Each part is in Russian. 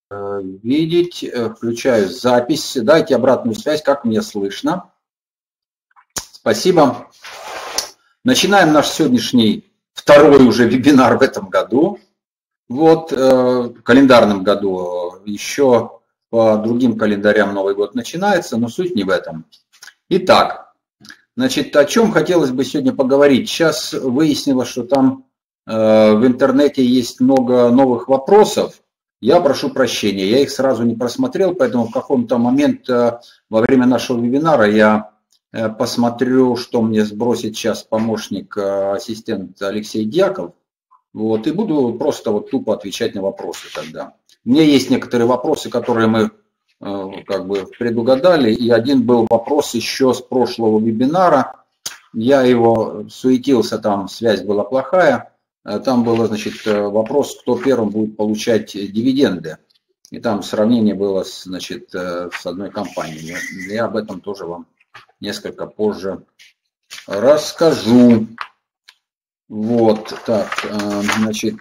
видеть. Включаю запись. Дайте обратную связь, как меня слышно. Спасибо. Начинаем наш сегодняшний второй уже вебинар в этом году. Вот, в календарном году. Еще по другим календарям Новый год начинается, но суть не в этом. Итак, значит, о чем хотелось бы сегодня поговорить. Сейчас выяснилось, что там в интернете есть много новых вопросов. Я прошу прощения, я их сразу не просмотрел, поэтому в каком-то момент во время нашего вебинара я посмотрю, что мне сбросит сейчас помощник, ассистент Алексей Дьяков. Вот, и буду просто вот тупо отвечать на вопросы тогда. У меня есть некоторые вопросы, которые мы как бы предугадали, и один был вопрос еще с прошлого вебинара. Я его суетился, там связь была плохая. Там был, значит, вопрос, кто первым будет получать дивиденды. И там сравнение было, значит, с одной компанией. Я об этом тоже вам несколько позже расскажу. Вот, так, значит,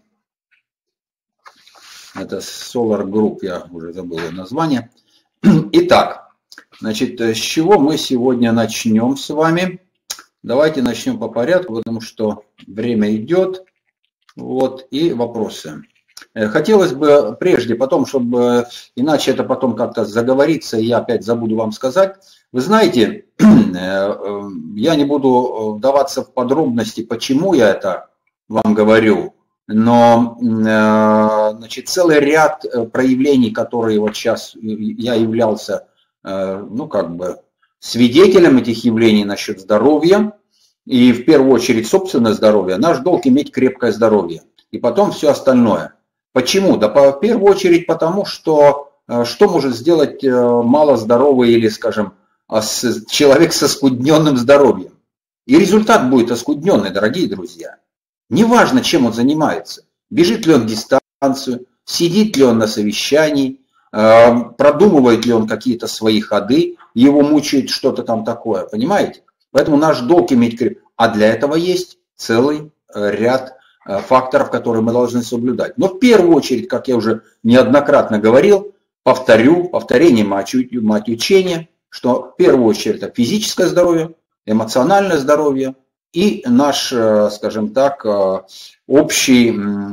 это Solar Group, я уже забыл ее название. Итак, значит, с чего мы сегодня начнем с вами? Давайте начнем по порядку, потому что время идет. Вот, и вопросы. Хотелось бы прежде, потом, чтобы иначе это потом как-то заговорится, и я опять забуду вам сказать. Вы знаете, я не буду вдаваться в подробности, почему я это вам говорю, но значит, целый ряд проявлений, которые вот сейчас я являлся, ну, как бы свидетелем этих явлений насчет здоровья, и в первую очередь собственное здоровье. Наш долг иметь крепкое здоровье, и потом все остальное. Почему? Да в первую очередь потому, что может сделать малоздоровый или, скажем, человек с оскудненным здоровьем. И результат будет оскудненный, дорогие друзья. Неважно, чем он занимается. Бежит ли он дистанцию, сидит ли он на совещании, продумывает ли он какие-то свои ходы, его мучает что-то там такое, понимаете? Поэтому наш долг иметь крепкое. А для этого есть целый ряд факторов, которые мы должны соблюдать. Но в первую очередь, как я уже неоднократно говорил, повторение мать учения, что в первую очередь это физическое здоровье, эмоциональное здоровье и наш, скажем так, общий,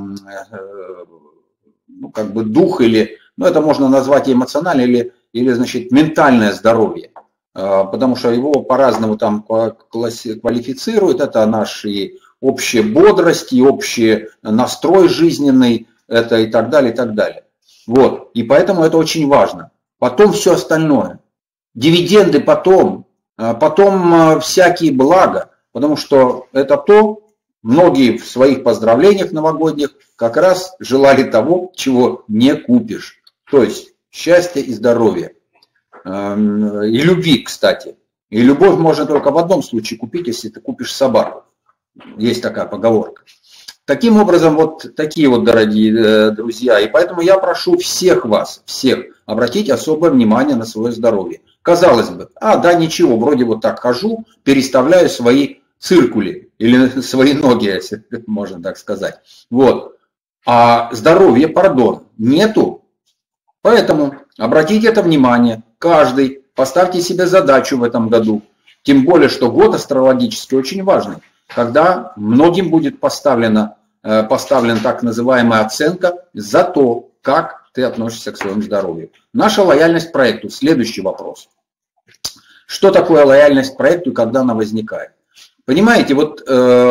ну, как бы дух или, ну, это можно назвать и эмоциональное или значит, ментальное здоровье. Потому что его по-разному там квалифицируют. Это наша и общая бодрость, и общий настрой жизненный, это и так далее, и так далее. Вот. И поэтому это очень важно. Потом все остальное. Дивиденды потом всякие блага, потому что это то, многие в своих поздравлениях новогодних как раз желали того, чего не купишь. То есть счастья и здоровья. И любви, кстати. И любовь можно только в одном случае купить, если ты купишь собаку. Есть такая поговорка. Таким образом, вот такие вот, дорогие друзья. И поэтому я прошу всех вас, всех, обратить особое внимание на свое здоровье. Казалось бы, да, ничего, вроде вот так хожу, переставляю свои циркули, или свои ноги, если можно так сказать. Вот. А здоровья, пардон, нету. Поэтому обратите это внимание. Каждый, поставьте себе задачу в этом году. Тем более, что год астрологически очень важный. Когда многим будет поставлена так называемая оценка за то, как ты относишься к своему здоровью. Наша лояльность проекту. Следующий вопрос. Что такое лояльность проекту и когда она возникает? Понимаете, вот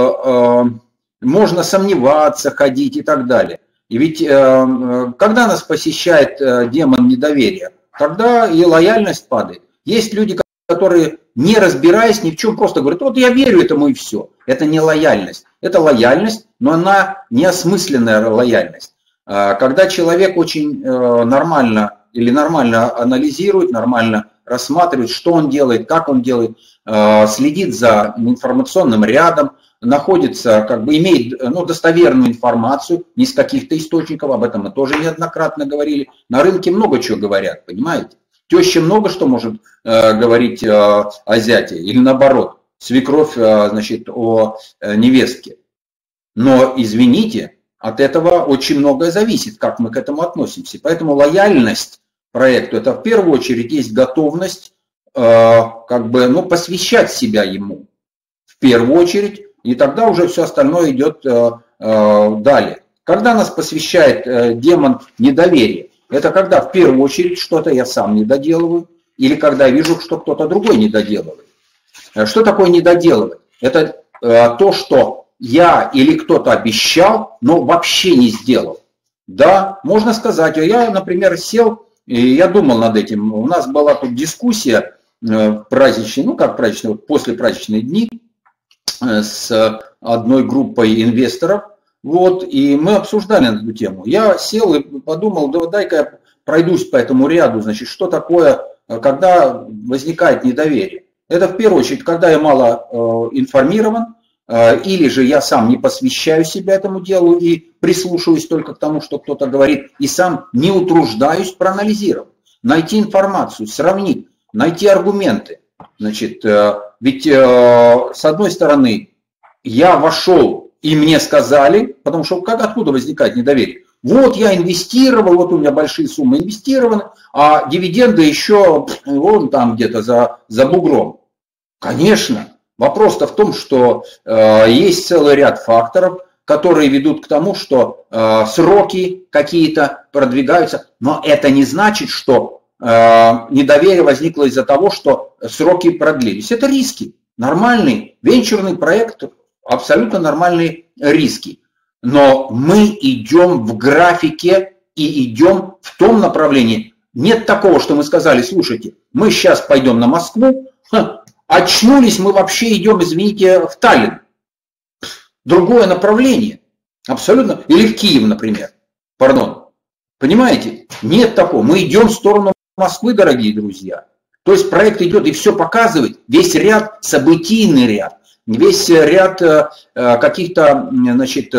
можно сомневаться, ходить и так далее. И ведь когда нас посещает демон недоверия, тогда и лояльность падает. Есть люди, которые, не разбираясь ни в чем, просто говорят, вот я верю этому и все. Это не лояльность. Это лояльность, но она неосмысленная лояльность. Когда человек очень нормально анализирует, нормально рассматривает, что он делает, как он делает, следит за информационным рядом, находится, как бы имеет достоверную информацию, не с каких-то источников, об этом мы тоже неоднократно говорили. На рынке много чего говорят, понимаете? Теща много что может говорить о зяте, или наоборот, свекровь, значит, о невестке. Но, извините, от этого очень многое зависит, как мы к этому относимся. Поэтому лояльность проекту – это в первую очередь есть готовность посвящать себя ему в первую очередь, и тогда уже все остальное идет далее. Когда нас посвящает демон недоверия, это когда в первую очередь что-то я сам не доделываю, или когда я вижу, что кто-то другой не доделывает. Что такое недоделывать? Это то, что я или кто-то обещал, но вообще не сделал. Да, можно сказать, я, например, сел и я думал над этим. У нас была тут дискуссия праздничная, праздничная, после праздничные дни с одной группой инвесторов. И мы обсуждали эту тему. Я сел и подумал, дай-ка я пройдусь по этому ряду, значит, что такое, когда возникает недоверие. Это в первую очередь, когда я мало информирован, или же я сам не посвящаю себя этому делу и прислушиваюсь только к тому, что кто-то говорит, и сам не утруждаюсь проанализировать, найти информацию, сравнить, найти аргументы. Значит, ведь с одной стороны я вошел и мне сказали, потому что откуда возникает недоверие? Вот я инвестировал, вот у меня большие суммы инвестированы, а дивиденды еще вон там где-то за бугром. Конечно, вопрос-то в том, что есть целый ряд факторов, которые ведут к тому, что сроки какие-то продвигаются, но это не значит, что недоверие возникло из-за того, что сроки продлились. Это риски. Нормальный венчурный проект, абсолютно нормальные риски. Но мы идем в графике и идем в том направлении. Нет такого, что мы сказали, слушайте, мы сейчас пойдем на Москву, очнулись, мы вообще идем, извините, в Таллин. Другое направление. Абсолютно. Или в Киев, например. Пардон. Понимаете? Нет такого. Мы идем в сторону Москвы, дорогие друзья. То есть проект идет и все показывает. Весь ряд, событийный ряд. Весь ряд каких-то, значит,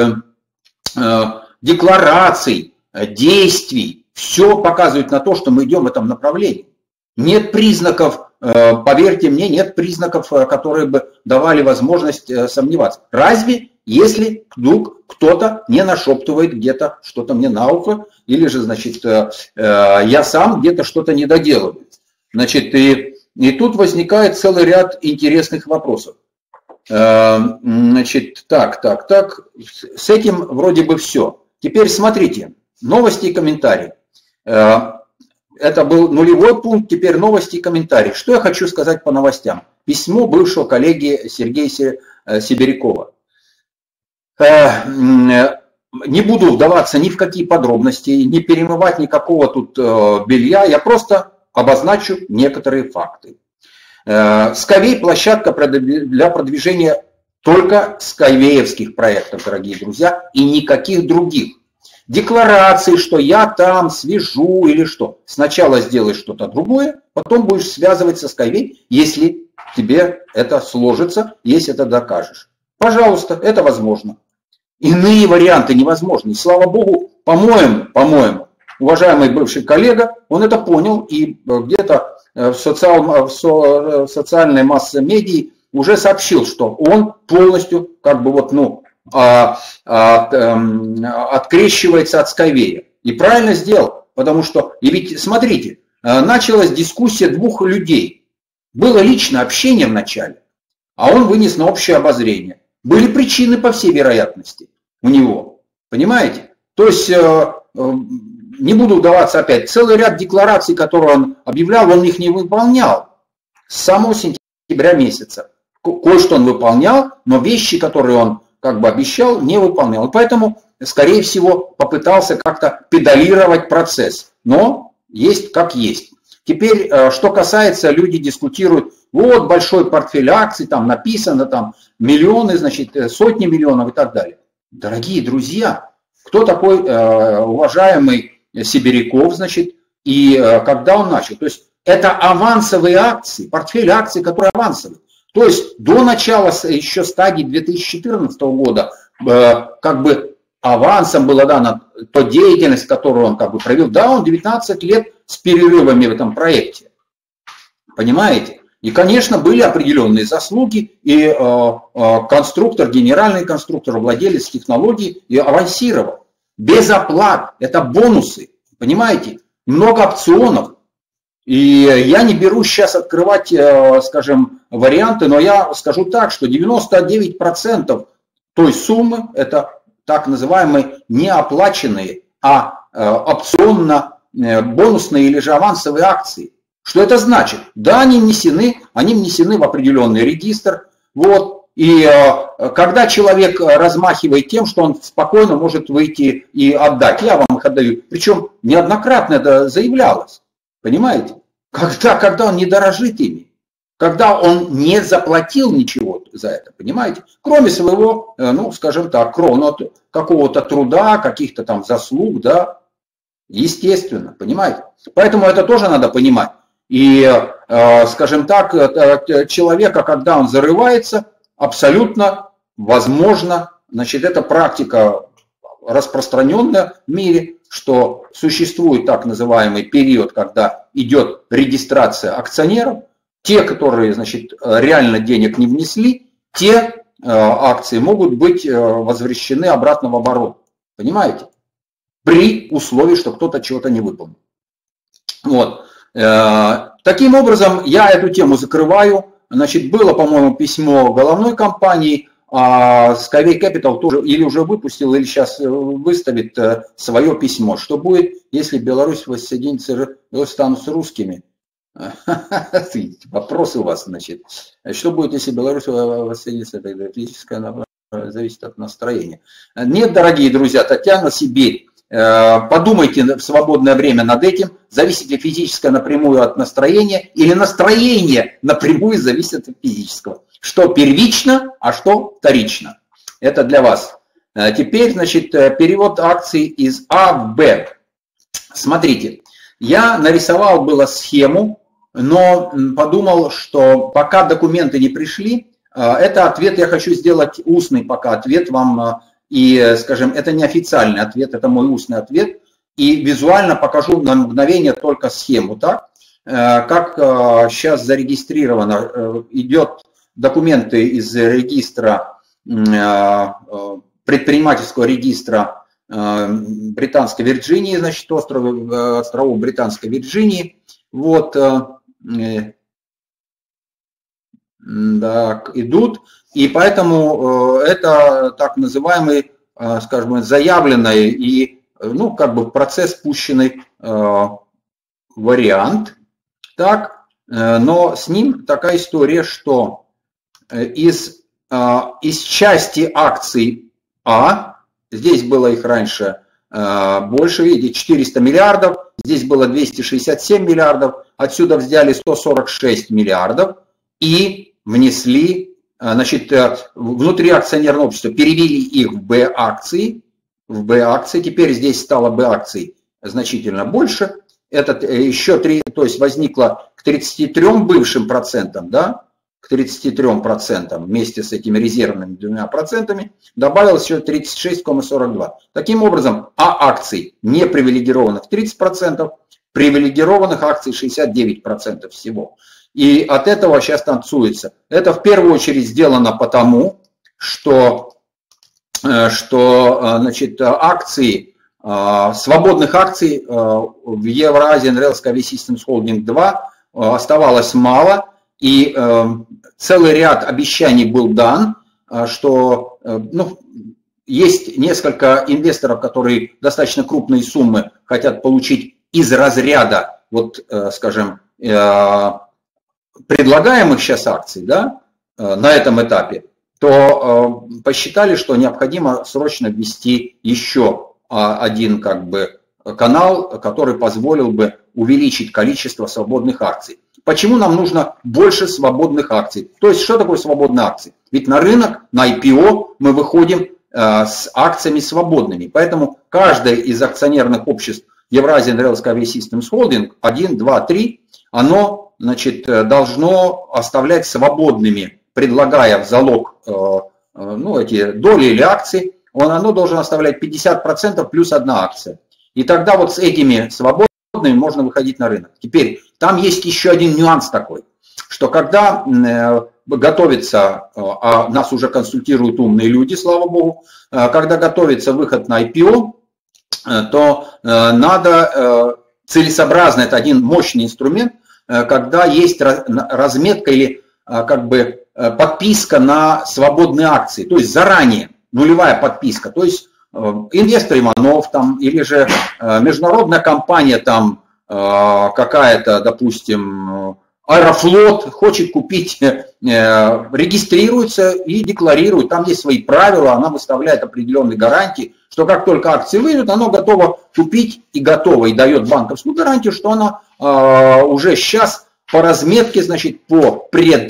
деклараций, действий. Все показывает на то, что мы идем в этом направлении. Нет признаков, поверьте мне, нет признаков, которые бы давали возможность сомневаться. Разве если вдруг кто-то не нашептывает где-то что-то мне на ухо, или же, значит, я сам где-то что-то не доделываю. Значит, и тут возникает целый ряд интересных вопросов. Значит, так. С этим вроде бы все. Теперь смотрите, новости и комментарии. Это был нулевой пункт, теперь новости и комментарии. Что я хочу сказать по новостям? Письмо бывшего коллеги Сергея Сибирякова. Не буду вдаваться ни в какие подробности, не перемывать никакого тут белья, я просто обозначу некоторые факты. Skyway – площадка для продвижения только скайвеевских проектов, дорогие друзья, и никаких других. Декларации, что я там свяжу или что. Сначала сделаешь что-то другое, потом будешь связывать со Skyway, если тебе это сложится, если это докажешь. Пожалуйста, это возможно. Иные варианты невозможны. И слава богу, по-моему, уважаемый бывший коллега, он это понял и где-то в социальной массе медиа уже сообщил, что он полностью открещивается от Skyway. И правильно сделал, потому что, и ведь смотрите, началась дискуссия двух людей. Было личное общение в начале, а он вынес на общее обозрение. Были причины, по всей вероятности, у него. Понимаете? То есть, не буду вдаваться опять, целый ряд деклараций, которые он объявлял, он их не выполнял с самого сентября месяца. Кое-что он выполнял, но вещи, которые он обещал, не выполнял. И поэтому, скорее всего, попытался как-то педалировать процесс. Но есть как есть. Теперь, что касается, люди дискутируют, вот большой портфель акций, там написано, там миллионы, значит, сотни миллионов и так далее. Дорогие друзья, кто такой уважаемый Сибиряков, значит, и когда он начал? То есть это авансовые акции, портфель акций, которые авансовые. То есть до начала еще стадии 2014 года авансом была дана та деятельность, которую он провел. Да, он 19 лет с перерывами в этом проекте. Понимаете? И, конечно, были определенные заслуги, и конструктор, генеральный конструктор, владелец технологий и авансировал. Без оплат, это бонусы, понимаете? Много опционов. И я не берусь сейчас открывать, скажем, варианты, но я скажу так, что 99% той суммы это так называемые неоплаченные, а опционно-бонусные или же авансовые акции. Что это значит? Да, они внесены в определенный регистр. Вот, и когда человек размахивает тем, что он спокойно может выйти и отдать, я вам их отдаю. Причем неоднократно это заявлялось. Понимаете? Когда он не дорожит ими. Когда он не заплатил ничего за это, понимаете? Кроме своего, ну, скажем так, какого-то труда, каких-то там заслуг, да. Естественно, понимаете? Поэтому это тоже надо понимать. И, скажем так, человека, когда он зарывается, абсолютно возможно, значит, это практика распространенная в мире, что существует так называемый период, когда идет регистрация акционеров. Те, которые, значит, реально денег не внесли, те акции могут быть возвращены обратно в оборот. Понимаете? При условии, что кто-то чего-то не выполнил. Вот. Таким образом, я эту тему закрываю. Значит, было, по-моему, письмо головной компании, а Skyway Capital тоже или уже выпустил, или сейчас выставит свое письмо. Что будет, если Беларусь воссоединится, станут русскими? Вопрос у вас, значит. Что будет, если Беларусь воссоединится? Физическое зависит от настроения. Нет, дорогие друзья, Татьяна, Сибирь. Подумайте в свободное время над этим, зависит ли физическое напрямую от настроения, или настроение напрямую зависит от физического. Что первично, а что вторично. Это для вас. Теперь, значит, перевод акций из А в Б. Смотрите, я нарисовал было схему, но подумал, что пока документы не пришли, это ответ я хочу сделать устный пока ответ вам. И, скажем, это не официальный ответ, это мой устный ответ. И визуально покажу на мгновение только схему. Так? Как сейчас зарегистрировано, идет документы из регистра, предпринимательского регистра Британской Вирджинии, значит, островов Британской Вирджинии. Вот, так, идут. И поэтому это так называемый, скажем, заявленный и, ну, как бы в процесс пущенный вариант. Так, но с ним такая история, что из части акций А, здесь было их раньше больше, видите, 400 миллиардов, здесь было 267 миллиардов, отсюда взяли 146 миллиардов и внесли, значит, внутри акционерного общества перевели их в Б-акции, теперь здесь стало Б-акций значительно больше, это еще 3, то есть возникло к 33 бывшим процентам, да, к 33% вместе с этими резервными 2%, добавилось еще 36,42. Таким образом, А-акций непривилегированных 30%, привилегированных акций 69% всего. И от этого сейчас танцуется. Это в первую очередь сделано потому, что значит, акции, свободных акций в Eurasian Rail Skyway Systems Holding 2 оставалось мало, и целый ряд обещаний был дан, что, ну, есть несколько инвесторов, которые достаточно крупные суммы хотят получить из разряда, вот, скажем, предлагаемых сейчас акций, да, на этом этапе, то посчитали, что необходимо срочно ввести еще один, как бы, канал, который позволил бы увеличить количество свободных акций. Почему нам нужно больше свободных акций? То есть, что такое свободные акции? Ведь на рынок, на IPO мы выходим с акциями свободными. Поэтому каждое из акционерных обществ Eurasian Rail Skyway Systems Holding 1, 2, 3, оно, значит, должно оставлять свободными, предлагая в залог, ну, эти доли или акции, оно должно оставлять 50% плюс одна акция. И тогда вот с этими свободными можно выходить на рынок. Теперь, там есть еще один нюанс такой. что когда готовится, а нас уже консультируют умные люди, слава богу, когда готовится выход на IPO, то надо целесообразно, это один мощный инструмент, когда есть разметка или как бы подписка на свободные акции, то есть заранее, нулевая подписка, то есть инвестор Иванов там, или же международная компания там какая-то, допустим, Аэрофлот хочет купить, регистрируется и декларирует, там есть свои правила, она выставляет определенные гарантии, что как только акции выйдут, оно готово купить и готово, и дает банковскую гарантию, что она уже сейчас по разметке, значит, по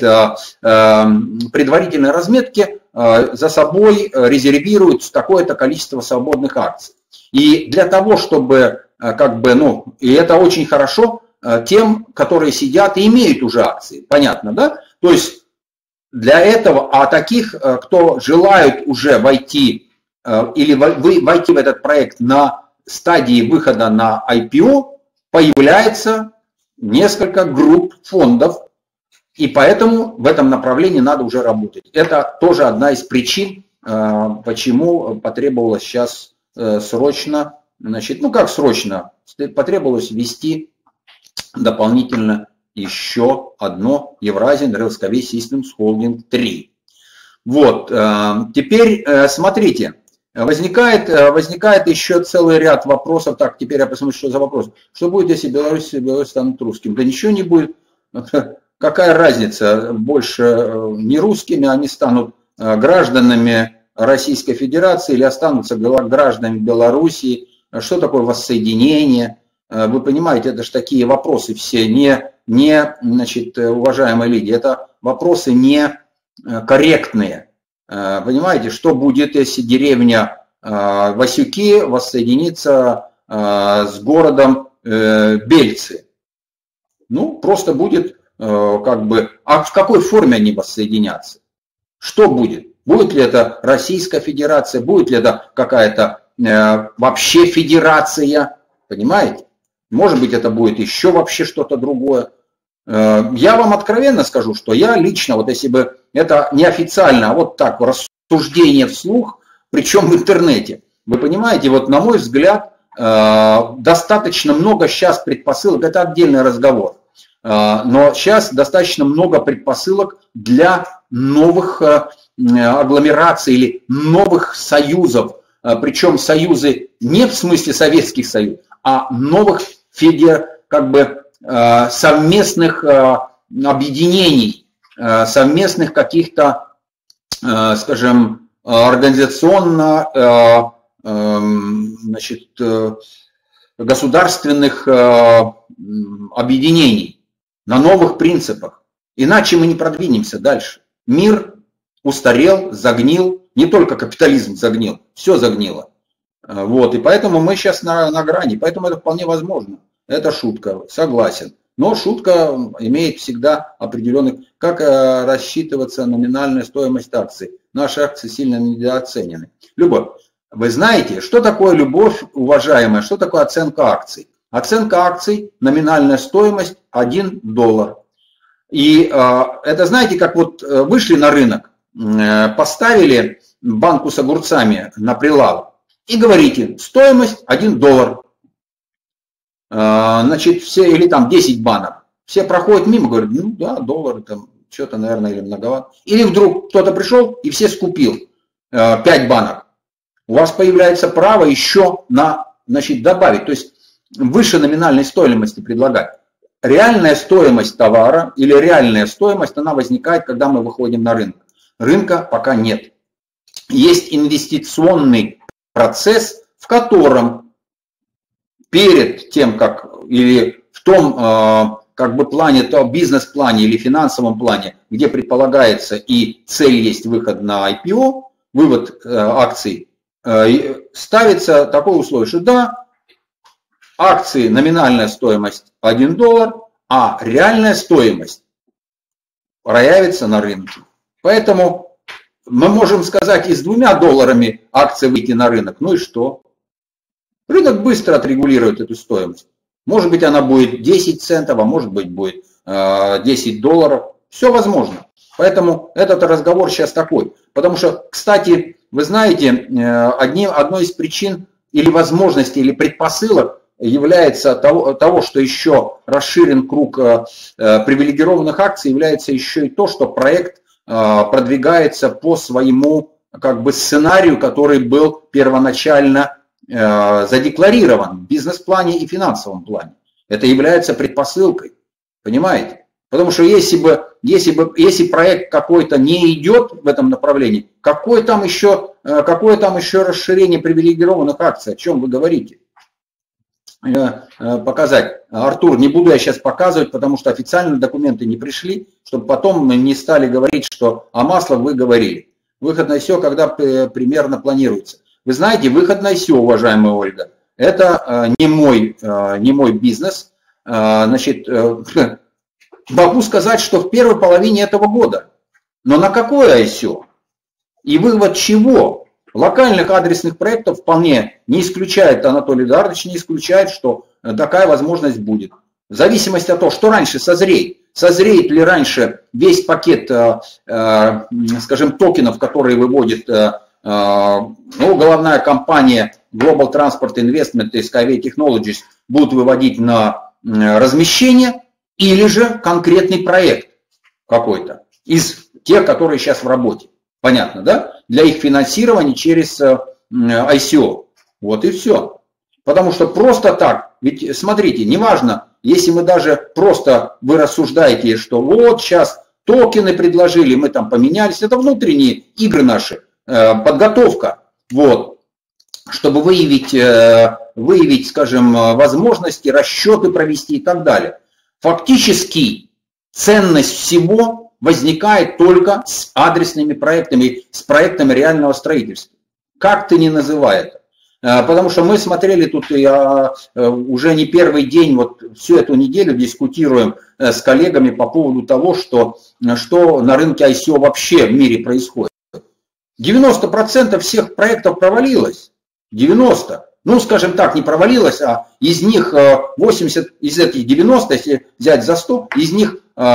предварительной разметке за собой резервирует такое-то количество свободных акций. И для того, чтобы, как бы, ну, и это очень хорошо тем, которые сидят и имеют уже акции, понятно, да? То есть для этого, а таких, кто желают уже войти или войти в этот проект на стадии выхода на IPO, появляется несколько групп фондов, и поэтому в этом направлении надо уже работать. Это тоже одна из причин, почему потребовалось сейчас срочно, значит, ну как срочно, потребовалось ввести дополнительно еще одно Eurasian Railscale Systems Holding 3. Вот, теперь смотрите, возникает еще целый ряд вопросов. Так, теперь я посмотрю, что за вопрос. Что будет, если Беларусь станут русским? Да ничего не будет. Какая разница? Больше не русскими, они станут гражданами Российской Федерации или останутся гражданами Белоруссии. Что такое воссоединение? Вы понимаете, это же такие вопросы все значит, уважаемые люди, это вопросы не корректные. Понимаете, что будет, если деревня Васюки воссоединится с городом Бельцы? Ну, просто будет как бы, а в какой форме они воссоединятся? Что будет? Будет ли это Российская Федерация, будет ли это какая-то вообще федерация? Понимаете? Может быть, это будет еще вообще что-то другое. Я вам откровенно скажу, что я лично, вот если бы это неофициально, а вот так, рассуждение вслух, причем в интернете, вы понимаете, вот на мой взгляд, достаточно много сейчас предпосылок, это отдельный разговор, но сейчас достаточно много предпосылок для новых агломераций или новых союзов, причем союзы не в смысле Советских Союзов, а новых как бы совместных объединений, совместных каких-то, скажем, организационно, значит, государственных объединений на новых принципах. Иначе мы не продвинемся дальше. Мир устарел, загнил, не только капитализм загнил, все загнило. Вот, и поэтому мы сейчас на грани, поэтому это вполне возможно. Это шутка, согласен. Но шутка имеет всегда определенный... Как рассчитываться номинальная стоимость акций? Наши акции сильно недооценены. Любовь. Вы знаете, что такое любовь, уважаемая, что такое оценка акций? Оценка акций, номинальная стоимость $1. И это, знаете, как вот вышли на рынок, поставили банку с огурцами на прилавок и говорите, стоимость $1. Значит, все, или там 10 банок. Все проходят мимо, говорят, ну да, $1, там что-то, наверное, или многовато. Или вдруг кто-то пришел и все скупил 5 банок. У вас появляется право еще значит, добавить, то есть выше номинальной стоимости предлагать. Реальная стоимость товара или реальная стоимость, она возникает, когда мы выходим на рынок. Рынка пока нет. Есть инвестиционный процесс, в котором перед тем, как, или в том, как бы плане, то бизнес-плане или финансовом плане, где предполагается и цель есть выход на IPO, вывод акций, ставится такое условие, что да, акции номинальная стоимость $1, а реальная стоимость проявится на рынке. Поэтому мы можем сказать, и с $2 акции выйти на рынок, ну и что? Рынок быстро отрегулирует эту стоимость. Может быть, она будет 10 центов, а может быть, будет 10 долларов. Все возможно. Поэтому этот разговор сейчас такой. Потому что, кстати, вы знаете, одной из причин или возможностей, или предпосылок является того, что еще расширен круг привилегированных акций, является еще и то, что проект продвигается по своему как бы сценарию, который был первоначально задекларирован в бизнес-плане и финансовом плане. Это является предпосылкой, понимаете? Потому что если проект какой-то не идет в этом направлении, какое там еще расширение привилегированных акций, о чем вы говорите? Показать. Артур, не буду я сейчас показывать, потому что официальные документы не пришли, чтобы потом не стали говорить, что о маслах вы говорили. Выход на ICO, когда примерно планируется. Вы знаете, выход на ICO, уважаемая Ольга, это не мой бизнес. Значит, могу сказать, что в первой половине этого года. Но на какое ICO? И вывод чего? Локальных адресных проектов вполне не исключает, Анатолий Эдуардович не исключает, что такая возможность будет. В зависимости от того, что раньше созреет. Созреет ли раньше весь пакет, скажем, токенов, которые выводит головная компания Global Transport Investment и Skyway Technologies, будут выводить на размещение, или же конкретный проект какой-то из тех, которые сейчас в работе. Понятно, да? Для их финансирования через ICO. Вот и все. Потому что просто так, ведь смотрите, неважно, если мы даже просто, вы рассуждаете, что вот сейчас токены предложили, мы там поменялись, это внутренние игры наши, подготовка, вот, чтобы выявить, скажем, возможности, расчеты провести и так далее. Фактически ценность всего возникает только с адресными проектами, с проектами реального строительства. Как ты ни называй это. Потому что мы смотрели тут уже не первый день, вот всю эту неделю дискутируем с коллегами по поводу того, что на рынке ICO вообще в мире происходит. 90% всех проектов провалилось. 90%. Ну, скажем так, не провалилось, а из них 80, из этих 90, если взять за 100, из них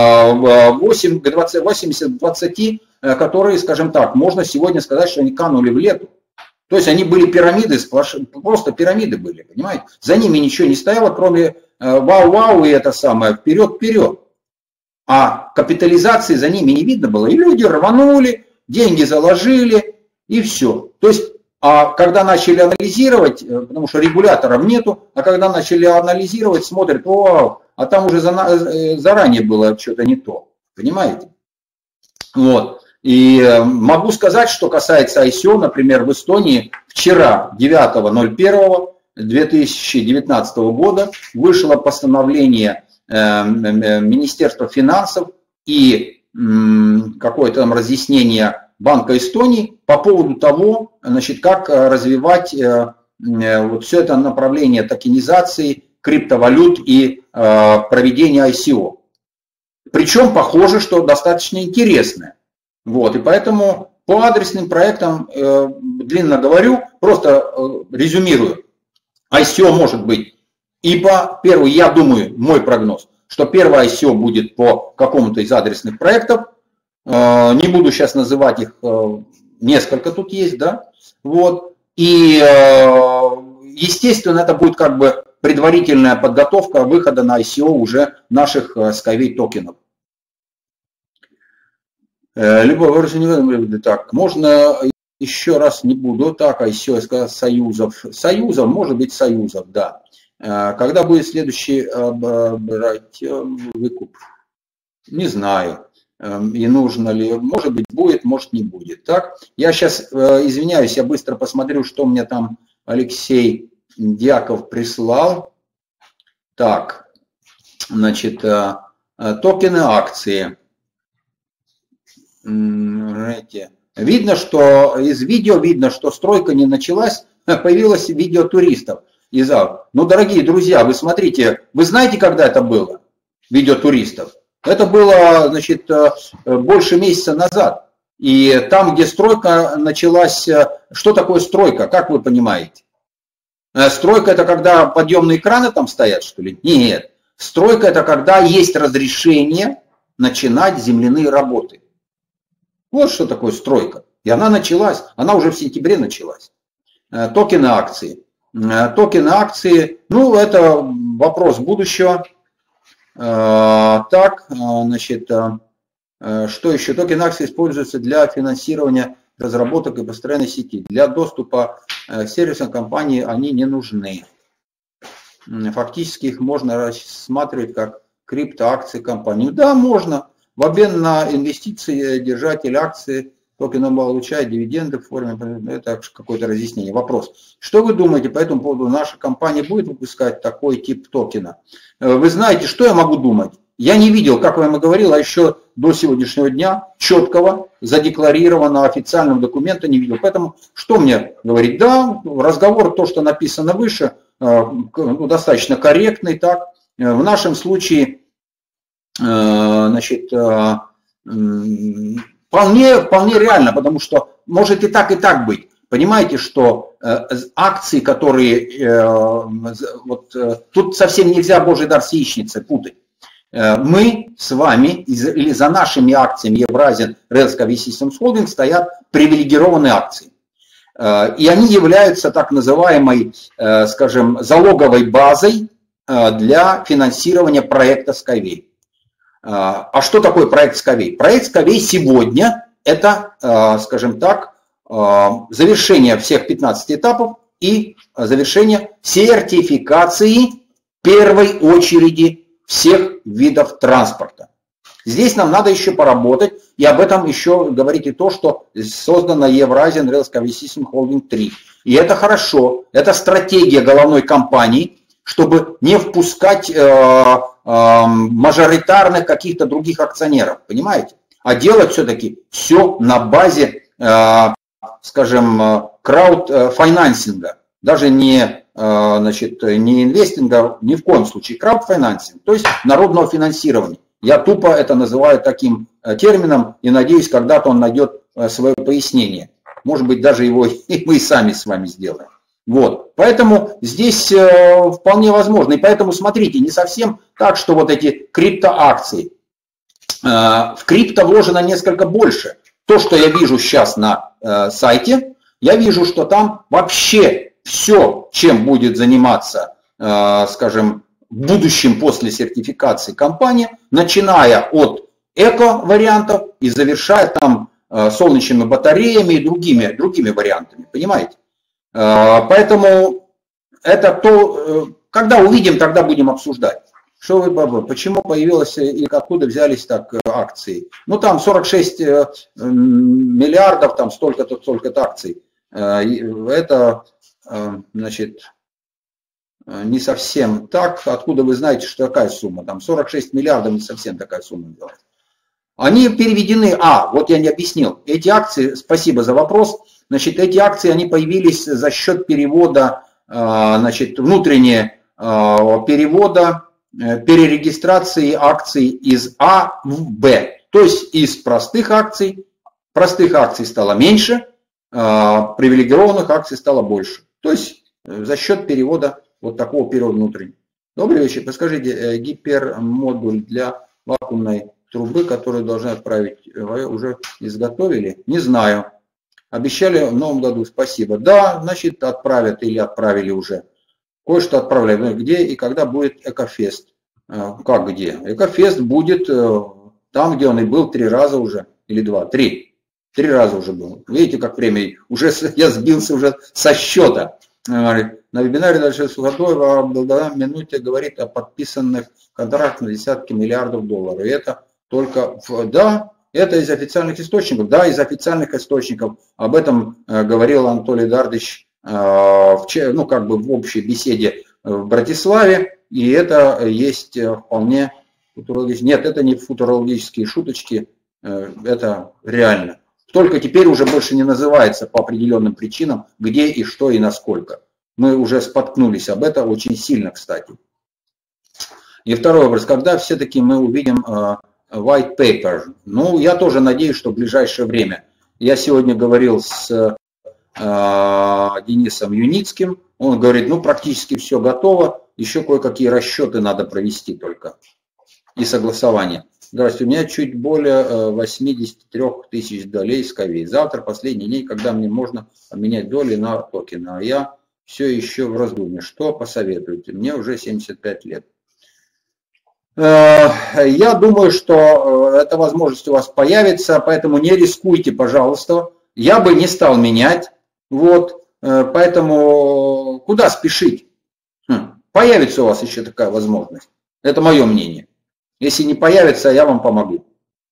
80-20, которые, скажем так, можно сегодня сказать, что они канули в лету. То есть они были пирамиды, просто пирамиды были, понимаете? За ними ничего не стояло, кроме вау-вау и это самое, вперед-вперед. А капитализации за ними не видно было. И люди рванули, деньги заложили, и все. То есть, а когда начали анализировать, потому что регуляторов нету, а когда начали анализировать, смотрят, вау, а там уже заранее было что-то не то. Понимаете? Вот. И могу сказать, что касается ICO, например, в Эстонии вчера, 9.01.2019 года, вышло постановление Министерства финансов и какое-то там разъяснение Банка Эстонии по поводу того, значит, как развивать вот все это направление токенизации, криптовалют и проведения ICO. Причем похоже, что достаточно интересное. Вот, и поэтому по адресным проектам, длинно говорю, просто резюмирую. ICO может быть и по первому, я думаю, мой прогноз, что первое ICO будет по какому-то из адресных проектов. Не буду сейчас называть их, несколько тут есть, да. Вот. И, естественно, это будет как бы предварительная подготовка выхода на ICO уже наших Skyway токенов. Либо выражение так, можно еще раз не буду, так, ICO, я сказал, союзов, может быть, союзов, да. Когда будет следующий брать выкуп? Не знаю. И нужно ли, может быть, будет, может, не будет. Так, я сейчас, извиняюсь, я быстро посмотрю, что мне там Алексей Дьяков прислал. Так, значит, токены акции. Видно, что из видео видно, что стройка не началась, появилось видео туристов. Ну, дорогие друзья, вы смотрите, вы знаете, когда это было, видео туристов? Это было, значит, больше месяца назад. И там, где стройка началась, что такое стройка, как вы понимаете? Стройка — это когда подъемные краны там стоят, что ли? Нет. Стройка – это когда есть разрешение начинать земляные работы. Вот что такое стройка. И она началась, она уже в сентябре началась. Токены акции. Токены акции, ну, это вопрос будущего. Так, значит, что еще? Токены акции используются для финансирования разработок и построения сети. Для доступа к сервисам компании они не нужны. Фактически их можно рассматривать как криптоакции компании. Да, можно. В обмен на инвестиции держатель акции токена получает дивиденды в форме, это какое-то разъяснение. Вопрос. Что вы думаете по этому поводу? Наша компания будет выпускать такой тип токена? Вы знаете, что я могу думать? Я не видел, как я вам и говорил, а еще до сегодняшнего дня четкого, задекларированного официального документа не видел. Поэтому что мне говорить? Да, разговор, то, что написано выше, достаточно корректный. Так. В нашем случае, значит, вполне реально, потому что может и так быть. Понимаете, что акции, которые... тут совсем нельзя Божий дар с яичницей путать. Мы с вами, или за нашими акциями Евразиан Rail Systems Holding стоят привилегированные акции. И они являются так называемой, скажем, залоговой базой для финансирования проекта Skyway. А что такое проект Skyway? Проект Skyway сегодня это, скажем так, завершение всех 15 этапов и завершение сертификации первой очереди всех видов транспорта. Здесь нам надо еще поработать, и об этом еще говорить и то, что создана Евразиан Rail Systems Holding 3. И это хорошо, это стратегия головной компании, чтобы не впускать мажоритарных каких-то других акционеров, понимаете? А делать все-таки все на базе, скажем, краудфайнансинга, даже не, значит, не инвестинга, ни в коем случае, краудфайнансинг, то есть народного финансирования. Я тупо это называю таким термином и надеюсь, когда-то он найдет свое пояснение. Может быть, даже его и мы сами с вами сделаем. Вот. Поэтому здесь вполне возможно. И поэтому смотрите, не совсем так, что вот эти криптоакции. В крипто вложено несколько больше. То, что я вижу сейчас на сайте, я вижу, что там вообще все, чем будет заниматься, скажем, в будущем после сертификации компания, начиная от эко-вариантов и завершая там солнечными батареями и другими вариантами. Понимаете? Поэтому это то, когда увидим, тогда будем обсуждать. Что вы, Баба, почему появилось и откуда взялись так акции? Ну там 46 миллиардов, там столько-то акций. Это, значит, не совсем так. Откуда вы знаете, что такая сумма? Там 46 миллиардов не совсем такая сумма была. Они переведены, вот я не объяснил, эти акции, спасибо за вопрос, значит, эти акции, они появились за счет перевода, значит, внутреннего перевода, перерегистрации акций из А в Б. То есть из простых акций стало меньше, привилегированных акций стало больше. То есть за счет перевода, вот такого перевода внутреннего. Добрый вечер, подскажите, гипермодуль для вакуумной трубы, которую должны отправить, вы уже изготовили? Не знаю. Обещали в новом году, спасибо. Да, значит, отправят или отправили уже. Кое-что отправляют. Где и когда будет Экофест? Как где? Экофест будет там, где он и был 3 раза уже. Или 2, 3. 3 раза уже был. Видите, как время? Уже я сбился уже со счета. На вебинаре дальше Суходоева в минуте говорит о подписанных контрактах на десятки миллиардов долларов. И это только, да, это из официальных источников. Да, из официальных источников. Об этом говорил Анатолий Дардыч ну, как бы в общей беседе в Братиславе. И это есть вполне футурологические. Нет, это не футурологические шуточки. Это реально. Только теперь уже больше не называется по определенным причинам, где и что и насколько. Мы уже споткнулись об этом очень сильно, кстати. И второй вопрос. Когда все-таки мы увидим white paper? Ну, я тоже надеюсь, что в ближайшее время. Я сегодня говорил с Денисом Юницким. Он говорит, ну, практически все готово. еще кое-какие расчеты надо провести только и согласование. Здравствуйте, у меня чуть более 83 тысяч долей с Ковей. Завтра последний день, когда мне можно обменять доли на токены, а я все еще в раздумье. Что посоветуете? Мне уже 75 лет. Я думаю, что эта возможность у вас появится, поэтому не рискуйте, пожалуйста. Я бы не стал менять, вот, поэтому куда спешить? Появится у вас еще такая возможность. Это мое мнение. Если не появится, я вам помогу.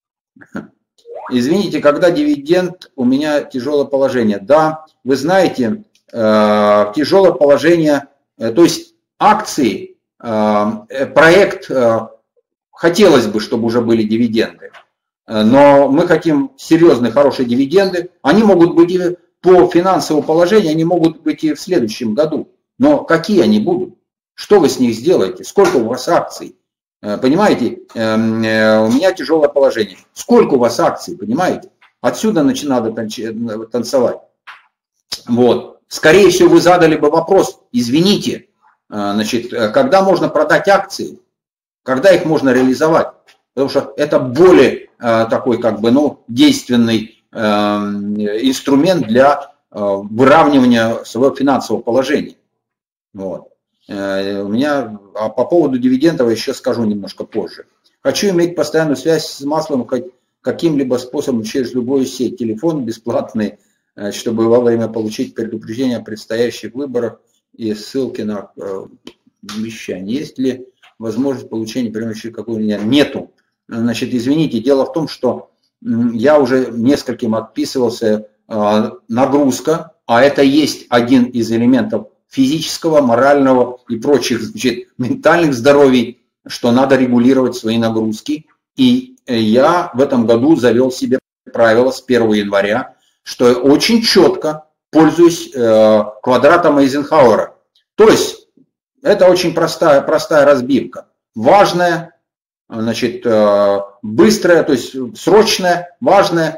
Извините, когда дивиденд, у меня тяжелое положение. Да, вы знаете, тяжелое положение, то есть акции, проект, хотелось бы, чтобы уже были дивиденды. Но мы хотим серьезные, хорошие дивиденды. Они могут быть и по финансовому положению, они могут быть и в следующем году. Но какие они будут? Что вы с них сделаете? Сколько у вас акций? Понимаете, у меня тяжелое положение. Сколько у вас акций, понимаете? Отсюда надо танцевать. Вот. Скорее всего, вы задали бы вопрос, извините, значит, когда можно продать акции, когда их можно реализовать? Потому что это более такой, как бы, ну, действенный инструмент для выравнивания своего финансового положения. Вот. У меня по поводу дивидендов еще скажу немножко позже. Хочу иметь постоянную связь с маслом каким-либо способом через любую сеть. Телефон бесплатный, чтобы во время получить предупреждение о предстоящих выборах и ссылки на вещание. Есть ли возможность получения прямо через какую-нибудь? Нету. Значит, извините, дело в том, что я уже нескольким отписывался, нагрузка, а это есть один из элементов физического, морального и прочих, значит, ментальных здоровий, что надо регулировать свои нагрузки. И я в этом году завел себе правило с 1 января, что я очень четко пользуюсь квадратом Эйзенхауэра. То есть это очень простая разбивка. Важное, значит, быстрое, то есть срочное, важное,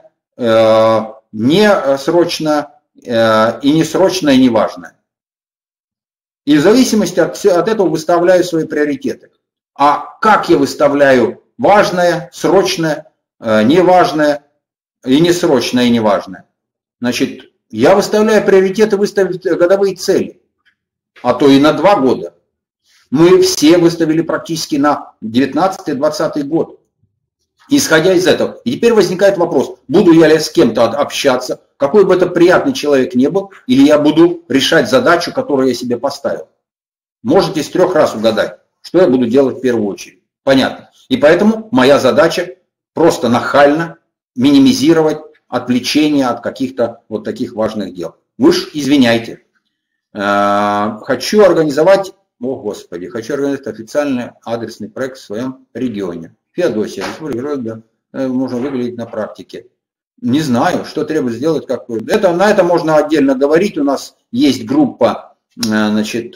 не срочное и несрочное, и неважное. И в зависимости от этого выставляю свои приоритеты. А как я выставляю важное, срочное, неважное и несрочное, и неважное? Значит, я выставляю приоритеты, выставить годовые цели, а то и на 2 года. Мы все выставили практически на 19-20 год. Исходя из этого. И теперь возникает вопрос, буду я ли с кем-то общаться, какой бы это приятный человек ни был, или я буду решать задачу, которую я себе поставил. Можете с 3 раз угадать, что я буду делать в первую очередь. Понятно. И поэтому моя задача просто нахально минимизировать отвлечение от каких-то вот таких важных дел. Вы ж извиняйте. Хочу организовать официальный адресный проект в своем регионе. Феодосия, можно выглядеть на практике. Не знаю, что требует сделать, как на это можно отдельно говорить. У нас есть группа, значит,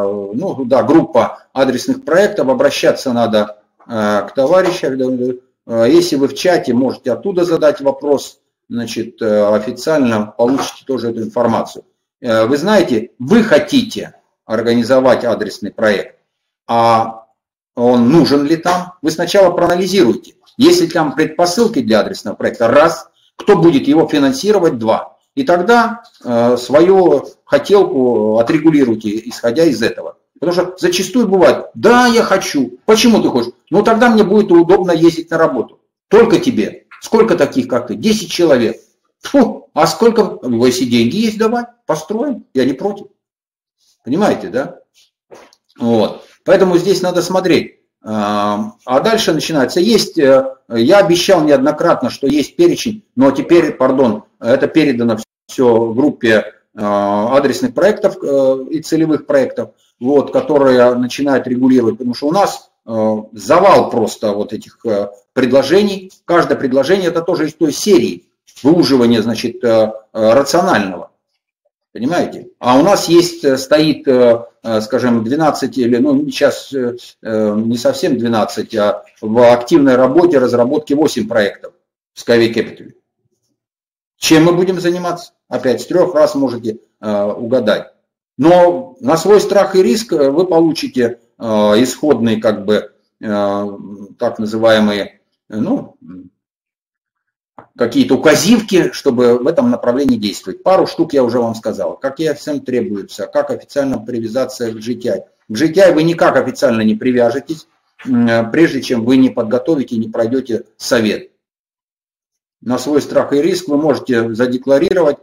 группа адресных проектов. Обращаться надо к товарищам. Если вы в чате, можете оттуда задать вопрос, значит, официально получите тоже эту информацию. Вы знаете, вы хотите организовать адресный проект, а он нужен ли там? Вы сначала проанализируйте. Если там предпосылки для адресного проекта, раз, кто будет его финансировать, 2. И тогда свою хотелку отрегулируйте, исходя из этого. Потому что зачастую бывает, да, я хочу. Почему ты хочешь? Ну тогда мне будет удобно ездить на работу. Только тебе. Сколько таких, как ты? 10 человек. Фу, а сколько? Если деньги есть, давай, построим. Я не против. Понимаете, да? Вот. Поэтому здесь надо смотреть. А дальше начинается. Есть, я обещал неоднократно, что есть перечень, но теперь, это передано все группе адресных проектов и целевых проектов, вот, которые начинают регулировать, потому что у нас завал просто вот этих предложений. Каждое предложение это тоже из той серии выуживания, значит, рационального. Понимаете? А у нас стоит, скажем, 12 или, сейчас не совсем 12, а в активной работе разработки 8 проектов в Skyway Capital. Чем мы будем заниматься? Опять с 3 раз можете угадать. Но на свой страх и риск вы получите исходные, как бы, так называемые, ну, какие-то указивки, чтобы в этом направлении действовать. Пару штук я уже вам сказал. Какие официально требуются, как официально привязаться к GTI. К GTI вы никак официально не привяжетесь, прежде чем вы не подготовите, не пройдете совет. На свой страх и риск вы можете задекларировать,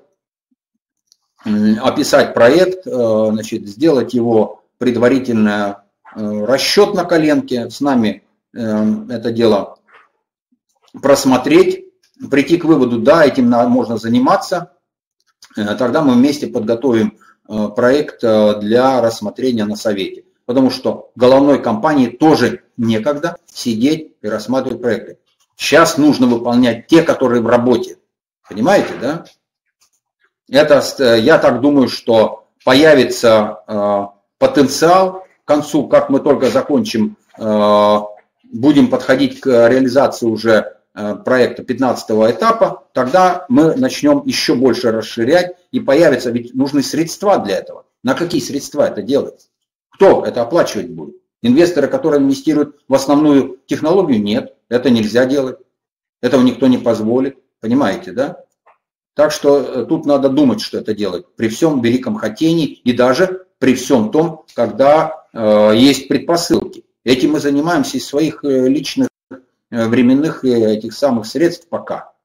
описать проект, значит, сделать его предварительно расчет на коленке, с нами это дело просмотреть, прийти к выводу, да, этим можно заниматься, тогда мы вместе подготовим проект для рассмотрения на совете. Потому что головной компании тоже некогда сидеть и рассматривать проекты. Сейчас нужно выполнять те, которые в работе. Понимаете, да? Это, я так думаю, что появится потенциал к концу, как мы только закончим, будем подходить к реализации уже проекта 15-го этапа, тогда мы начнем еще больше расширять и появятся, ведь нужны средства для этого. На какие средства это делать? Кто это оплачивать будет? Инвесторы, которые инвестируют в основную технологию? Нет, это нельзя делать. Этого никто не позволит. Понимаете, да? Так что тут надо думать, что это делать. При всем великом хотении и даже при всем том, когда есть предпосылки. Этим мы занимаемся из своих личных временных этих самых средств пока.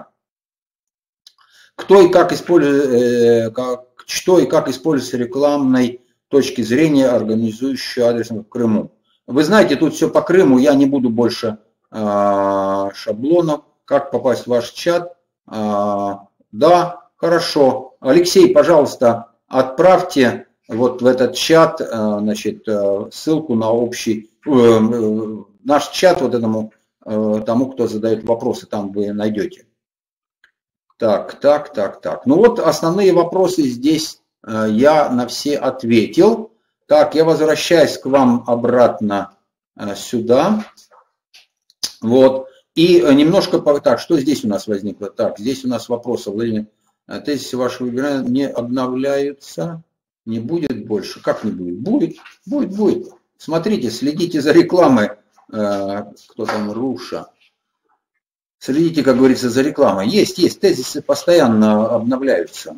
Кто и как использует, что и как используется рекламной точки зрения, организующей адресом в Крыму. Вы знаете, тут все по Крыму, я не буду больше шаблонов. Как попасть в ваш чат? Да, хорошо. Алексей, пожалуйста, отправьте вот в этот чат, значит, ссылку на общий, наш чат вот этому, тому, кто задает вопросы, там вы найдете. Так. Ну вот основные вопросы здесь я на все ответил. Так, я возвращаюсь к вам обратно сюда. Вот. И немножко, так, что здесь у нас возникло? Так, здесь у нас вопросы, Владимир. Тезисы вашего вебинара не обновляются, не будет больше. Как не будет? Будет. Смотрите, следите за рекламой. Кто там, Руша? Следите, как говорится, за рекламой. Есть, тезисы постоянно обновляются.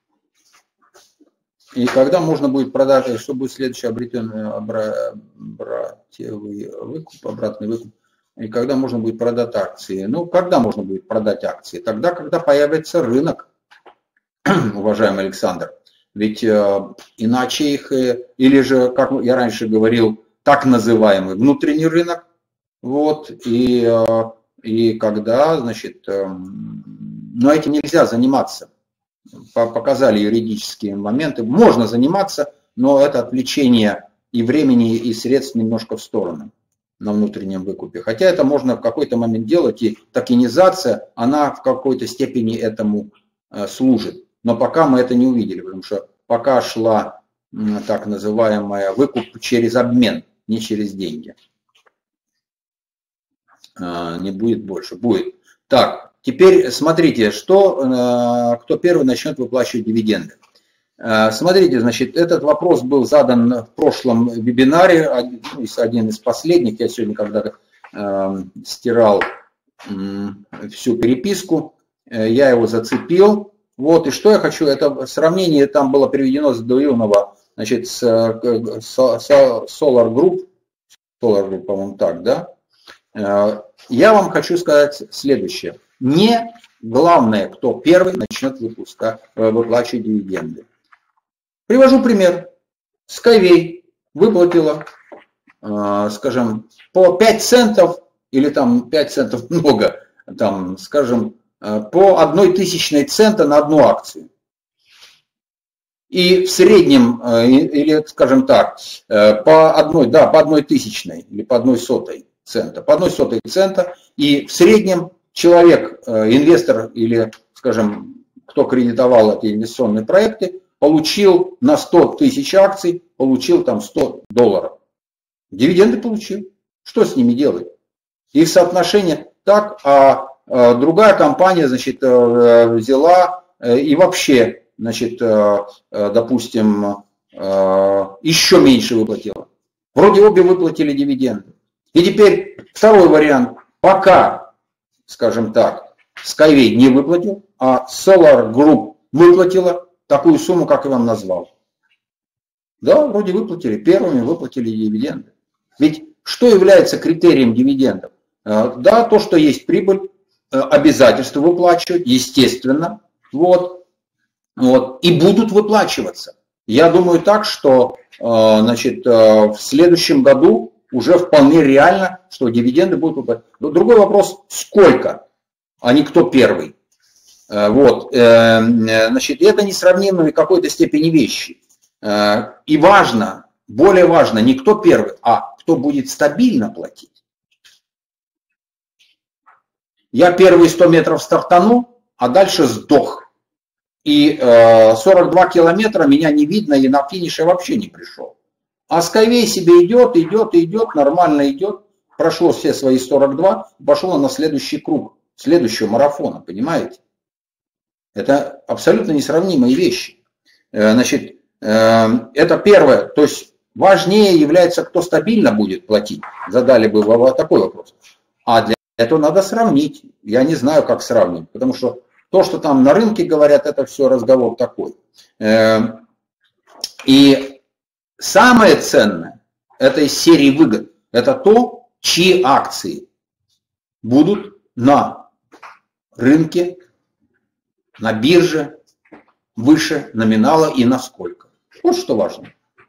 И когда можно будет продать, что будет следующий обретенный обратный выкуп? И когда можно будет продать акции? Ну, когда можно будет продать акции? Тогда, когда появится рынок, уважаемый Александр. Ведь иначе их, или же, как я раньше говорил, так называемый внутренний рынок, вот, и когда, значит, но этим нельзя заниматься. Показали юридические моменты. Можно заниматься, но это отвлечение и времени, и средств немножко в сторону на внутреннем выкупе. Хотя это можно в какой-то момент делать, и токенизация, она в какой-то степени этому служит. Но пока мы это не увидели, потому что пока шла так называемая выкуп через обмен, не через деньги. Не будет больше, будет. Так, теперь смотрите, кто первый начнет выплачивать дивиденды. Смотрите, значит, этот вопрос был задан в прошлом вебинаре, один из последних. Я сегодня когда-то стирал всю переписку, я его зацепил. Вот, и что я хочу, это сравнение там было приведено с Дуюнова, значит, с Solar Group, по-моему, так, да? Я вам хочу сказать следующее. Не главное, кто первый начнет выплачивать дивиденды. Привожу пример. Skyway выплатила, скажем, по 5 центов, или там 5 центов много, там, скажем, по 0,01 цента на одну акцию. И в среднем, или, скажем так, по 0,01 или по 0,01 цента, по 0,01 цента, и в среднем человек, инвестор или, скажем, кто кредитовал эти инвестиционные проекты, получил на 100 тысяч акций, получил там $100. Дивиденды получил. Что с ними делать? Их соотношение так, а другая компания, значит, взяла и вообще, значит, допустим, еще меньше выплатила. Вроде обе выплатили дивиденды. И теперь второй вариант. Пока, скажем так, Skyway не выплатил, а Solar Group выплатила такую сумму, как я вам назвал. Да, вроде выплатили, первыми выплатили дивиденды. Ведь что является критерием дивидендов? Да, то, что есть прибыль, обязательства выплачивать, естественно, вот, и будут выплачиваться. Я думаю так, что значит, в следующем году уже вполне реально, что дивиденды будут выплачиваться. Но другой вопрос, сколько, а не кто первый. Вот, значит, это несравнимые в какой-то степени вещи. И важно, более важно, не кто первый, а кто будет стабильно платить. Я первые 100 метров стартанул, а дальше сдох. И 42 километра меня не видно, и на финише вообще не пришел. А Skyway себе идет, нормально идет. Прошло все свои 42, пошло на следующий круг, следующего марафона, понимаете? Это абсолютно несравнимые вещи. Значит, это первое, то есть важнее является, кто стабильно будет платить. Задали бы такой вопрос. А для этого надо сравнить. Я не знаю, как сравнить, потому что то, что там на рынке говорят, это все разговор такой. И самое ценное этой серии выгод, это то, чьи акции будут на рынке, на бирже, выше номинала и насколько. Вот что важно.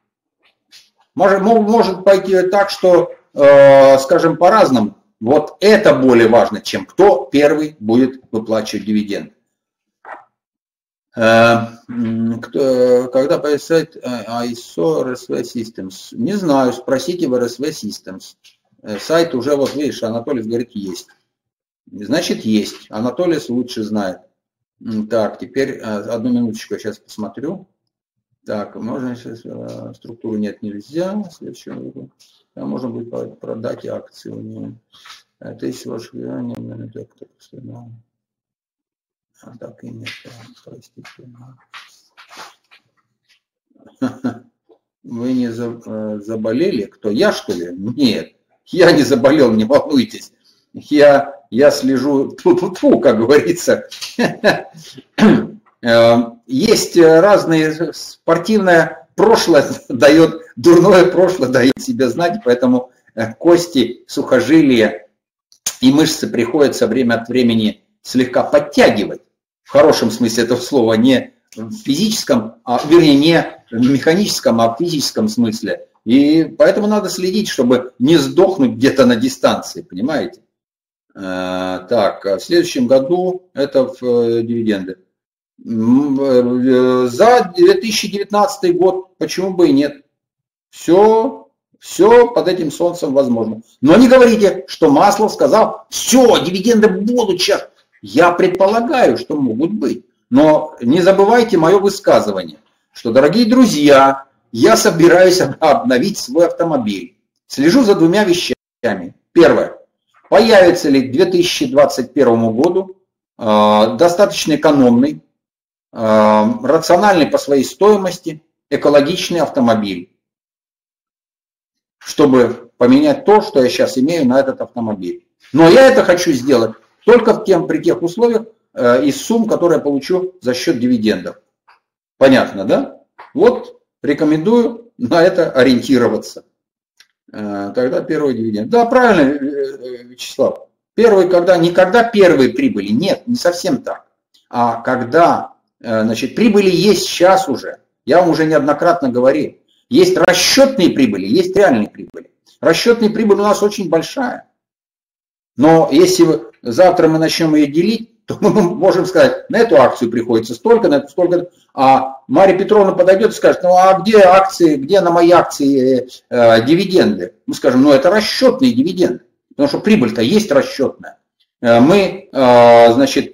Может пойти так, что, скажем, по-разному. Вот это более важно, чем кто первый будет выплачивать дивиденды. Когда появится сайт ISO RSV Systems? Не знаю, спросите в RSV Systems. Сайт уже, вот видишь, Анатолий говорит, есть. Значит, есть. Анатолий лучше знает. Так, теперь одну минуточку, я сейчас посмотрю. Так, можно сейчас структуру нет, нельзя. Следующего можно будет продать акции у нее. Это если ваше влияние, так и нет, простите. Вы не заболели? Кто, я что ли? Нет, я не заболел, не волнуйтесь. Я слежу, как говорится. Есть разные, спортивное прошлое дает, дурное прошлое дает себе знать, поэтому кости, сухожилия и мышцы приходится время от времени слегка подтягивать. В хорошем смысле этого слова, не в физическом, вернее, не в механическом, а в физическом смысле. И поэтому надо следить, чтобы не сдохнуть где-то на дистанции, понимаете? Так, в следующем году это в дивиденды. За 2019 год, почему бы и нет? Все под этим солнцем возможно. Но не говорите, что Маслов сказал, все, дивиденды будут сейчас. Я предполагаю, что могут быть. Но не забывайте мое высказывание, что, дорогие друзья, я собираюсь обновить свой автомобиль. Слежу за двумя вещами. Первое. Появится ли к 2021 году достаточно экономный, рациональный по своей стоимости, экологичный автомобиль, чтобы поменять то, что я сейчас имею на этот автомобиль. Но я это хочу сделать только при тех условиях из сумм, которые я получу за счет дивидендов. Понятно, да? Вот рекомендую на это ориентироваться. Тогда первый дивиденд. Да, правильно, Вячеслав. Первый, никогда первые прибыли. Нет, не совсем так. А когда, значит, прибыли есть сейчас уже. Я вам уже неоднократно говорил. Есть расчетные прибыли, есть реальные прибыли. Расчетная прибыль у нас очень большая. Но если завтра мы начнем ее делить, то мы можем сказать, на эту акцию приходится столько, на эту столько. А Марья Петровна подойдет и скажет, ну а где акции, где на мои акции дивиденды? Мы скажем, ну это расчетные дивиденды, потому что прибыль-то есть расчетная. Мы, значит,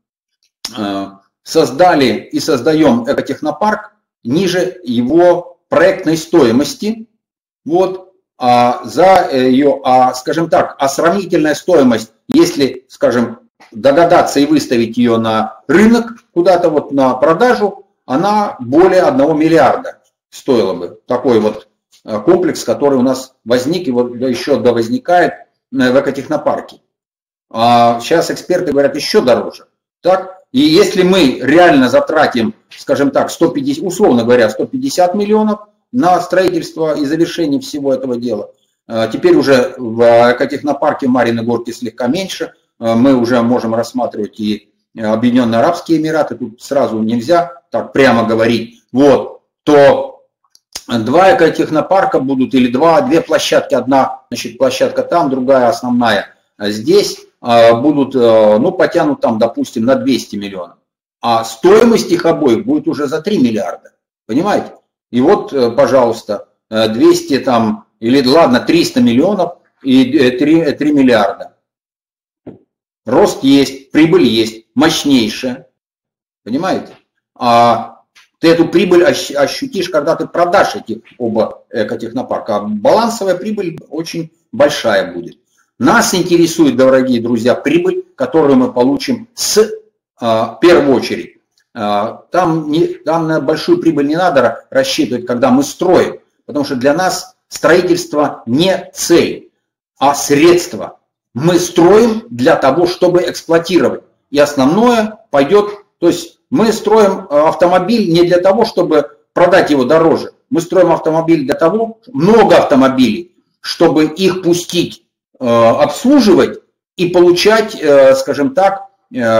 создали и создаем экотехнопарк ниже его проектной стоимости, вот. За ее, скажем так, сравнительная стоимость, если, скажем, догадаться и выставить ее на рынок, куда-то вот на продажу, она более 1 миллиарда стоила бы. Такой вот комплекс, который у нас возник и вот еще возникает в экотехнопарке. А сейчас эксперты говорят еще дороже. Так? И если мы реально затратим, скажем так, 150, условно говоря, 150 миллионов на строительство и завершение всего этого дела, теперь уже в экотехнопарке Марьиной Горки слегка меньше, мы уже можем рассматривать и Объединенные Арабские Эмираты, тут сразу нельзя так прямо говорить, вот, то 2 экотехнопарка будут или две площадки, одна, значит, площадка там, другая основная здесь, будут, ну, потянут там, допустим, на 200 миллионов. А стоимость их обоих будет уже за 3 миллиарда. Понимаете? И вот, пожалуйста, 200 там, или ладно, 300 миллионов и 3 миллиарда. Рост есть, прибыль есть, мощнейшая. Понимаете? А ты эту прибыль ощутишь, когда ты продашь эти оба экотехнопарка. А балансовая прибыль очень большая будет. Нас интересует, дорогие друзья, прибыль, которую мы получим в первую очередь. Там на большую прибыль не надо рассчитывать, когда мы строим, потому что для нас строительство не цель, а средство. Мы строим для того, чтобы эксплуатировать. И основное пойдет, то есть мы строим автомобиль не для того, чтобы продать его дороже. Мы строим автомобиль для того, много автомобилей, чтобы их пустить, обслуживать и получать, скажем так,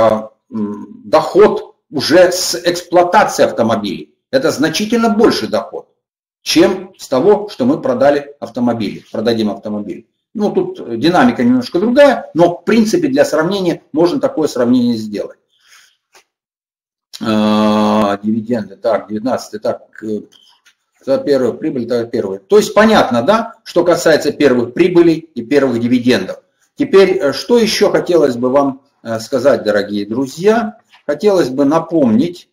доход уже с эксплуатации автомобилей. Это значительно больше доход, чем с того, что мы продали автомобили, продадим автомобиль. Ну, тут динамика немножко другая, но в принципе для сравнения можно такое сравнение сделать. Дивиденды, так, 19, так, первая прибыль, так, первая. То есть понятно, да, что касается первых прибылей и первых дивидендов. Теперь, что еще хотелось бы вам сказать, дорогие друзья? Хотелось бы напомнить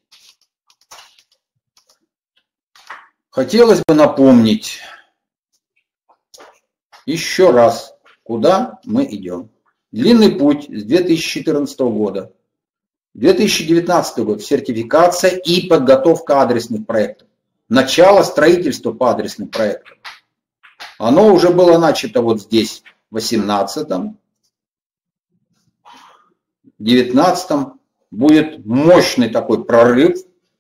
еще раз, куда мы идем. Длинный путь с 2014 года. 2019 год – сертификация и подготовка адресных проектов. Начало строительства по адресным проектам. Оно уже было начато вот здесь, в 2018-м. В 2019 будет мощный такой прорыв.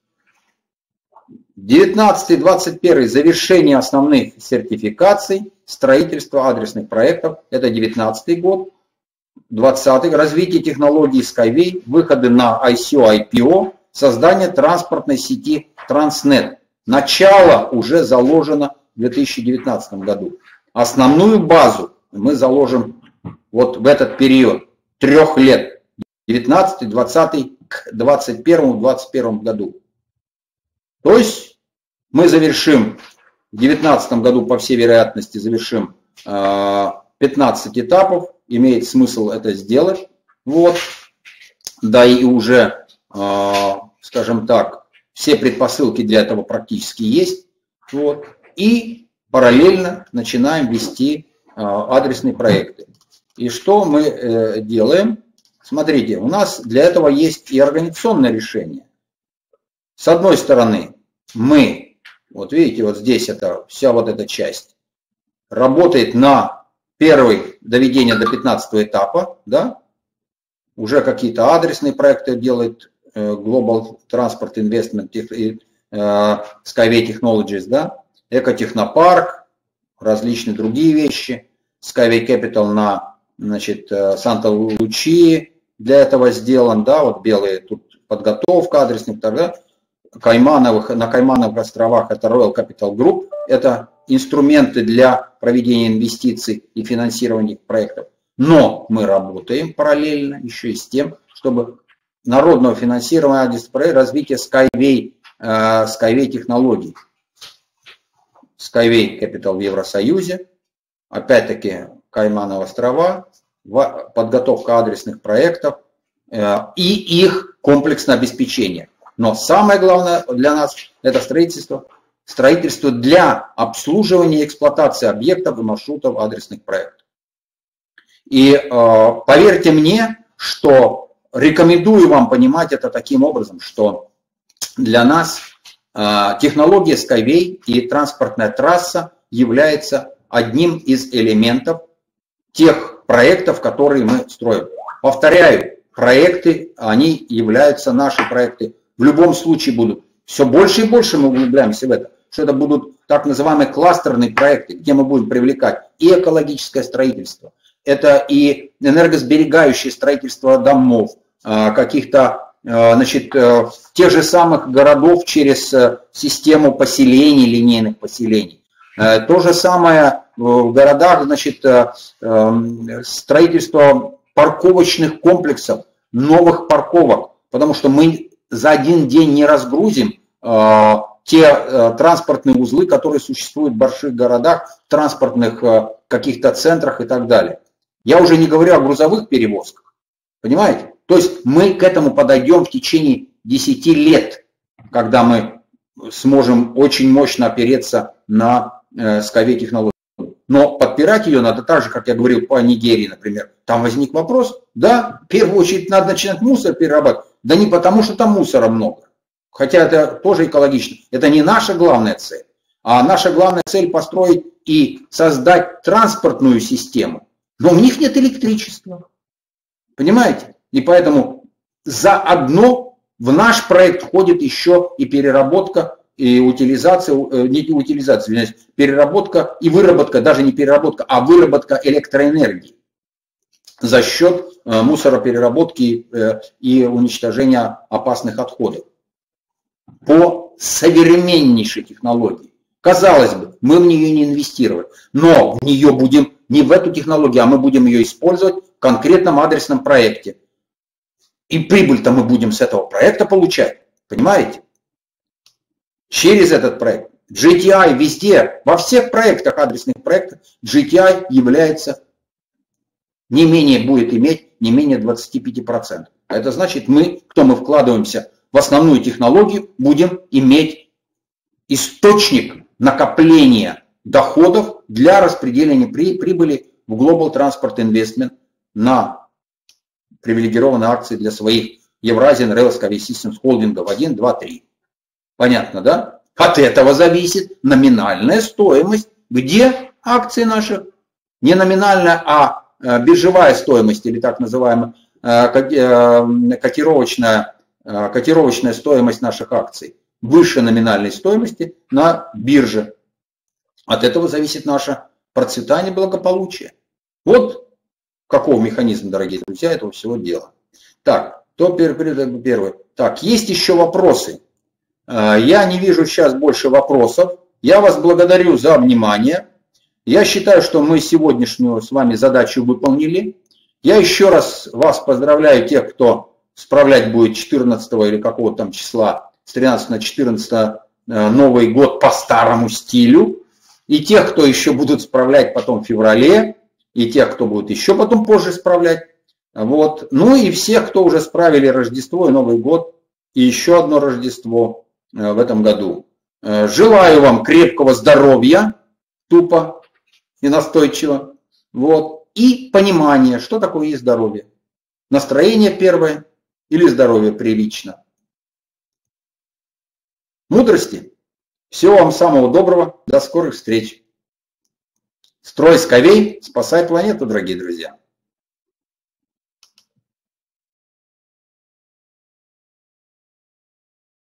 19-21 завершение основных сертификаций, строительство адресных проектов. Это 19 год. 20 развитие технологий Skyway, выходы на ICO, IPO, создание транспортной сети Transnet. Начало уже заложено в 2019 году. Основную базу мы заложим вот в этот период 3 лет. 19, 20 к 21 году. То есть мы завершим в 2019 году, по всей вероятности, завершим 15 этапов. Имеет смысл это сделать. Вот. Да и уже, скажем так, все предпосылки для этого практически есть. Вот. И параллельно начинаем вести адресные проекты. И что мы делаем? Смотрите, у нас для этого есть и организационное решение. С одной стороны, мы, вот видите, вот здесь это вся вот эта часть, работает на первое доведение до 15 этапа, да, уже какие-то адресные проекты делает Global Transport Investment и Skyway Technologies, да, экотехнопарк, различные другие вещи, Skyway Capital на, значит, Санта-Лучии для этого сделан, да, вот белые тут подготовка адресных, тогда на Каймановых островах это Royal Capital Group, это инструменты для проведения инвестиций и финансирования проектов. Но мы работаем параллельно еще и с тем, чтобы народного финансирования развития Skyway технологий. Skyway Capital в Евросоюзе, опять-таки Каймановы острова, подготовка адресных проектов и их комплексное обеспечение. Но самое главное для нас это строительство для обслуживания и эксплуатации объектов и маршрутов адресных проектов. И поверьте мне, что рекомендую вам понимать это таким образом, что для нас технология Skyway и транспортная трасса является одним из элементов тех проектов, которые мы строим. Повторяю, проекты, они являются наши проекты. В любом случае будут. Все больше и больше мы углубляемся в это, что это будут так называемые кластерные проекты, где мы будем привлекать и экологическое строительство, это и энергосберегающее строительство домов, каких-то, значит, тех же самых городов через систему поселений, линейных поселений. То же самое в городах, значит, строительство парковочных комплексов, новых парковок, потому что мы за один день не разгрузим те транспортные узлы, которые существуют в больших городах, в транспортных каких-то центрах и так далее. Я уже не говорю о грузовых перевозках, понимаете? То есть мы к этому подойдем в течение 10 лет, когда мы сможем очень мощно опереться на Skyway технологию. Но подпирать ее надо так же, как я говорил по Нигерии, например. Там возник вопрос, да, в первую очередь надо начинать мусор перерабатывать. Да не потому, что там мусора много. Хотя это тоже экологично. Это не наша главная цель. А наша главная цель построить и создать транспортную систему. Но у них нет электричества. Понимаете? И поэтому заодно в наш проект входит еще и переработка, и утилизация, не утилизация, извиняюсь, переработка и выработка, даже не переработка, а выработка электроэнергии за счет мусоропереработки и уничтожения опасных отходов. По современнейшей технологии. Казалось бы, мы в нее не инвестировали, но в нее будем не в эту технологию, а мы будем ее использовать в конкретном адресном проекте. И прибыль-то мы будем с этого проекта получать, понимаете? Через этот проект. GTI везде, во всех проектах, адресных проектах, GTI является не менее, будет иметь не менее 25%. А это значит, мы вкладываемся в основную технологию, будем иметь источник накопления доходов для распределения прибыли в Global Transport Investment на привилегированные акции для своих Eurasian Rail Skyway Systems холдингов 1, 2, 3. Понятно, да? От этого зависит номинальная стоимость. Где акции наши? Не номинальная, а биржевая стоимость, или так называемая котировочная стоимость наших акций. Выше номинальной стоимости на бирже. От этого зависит наше процветание и благополучие. Вот каков механизм, дорогие друзья, этого всего дела. Так, то первый. Так, есть еще вопросы. Я не вижу сейчас больше вопросов. Я вас благодарю за внимание. Я считаю, что мы сегодняшнюю с вами задачу выполнили. Я еще раз вас поздравляю, тех, кто справлять будет 14 или какого-то там числа, с 13 на 14 Новый год по старому стилю. И тех, кто еще будут справлять потом в феврале, и тех, кто будет еще потом позже справлять. Вот. Ну и всех, кто уже справили Рождество и Новый год, и еще одно Рождество в этом году. Желаю вам крепкого здоровья, тупо и настойчиво, вот, и понимания, что такое есть здоровье. Настроение первое или здоровье прилично. Мудрости. Всего вам самого доброго. До скорых встреч. Строй Skyway, спасай планету, дорогие друзья.